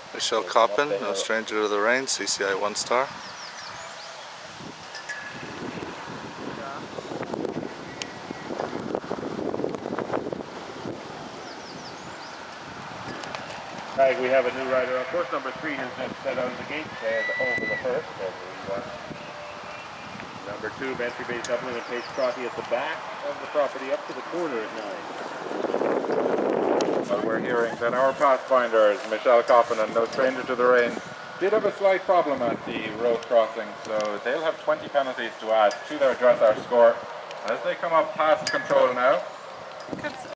Michelle Koppin, no stranger to the rain, CCI 1 star. Right, we have a new rider. Of course, number 3 has just set out of the gate and over the first. Number 2, Bantry Bay doubling and Pace Crotty at the back of the property up to the corner at 9. Well, we're hearing that our pathfinders, Michelle Koppin and no stranger to the rain, did have a slight problem at the road crossing, so they'll have 20 penalties to add to their dressage score as they come up past control now.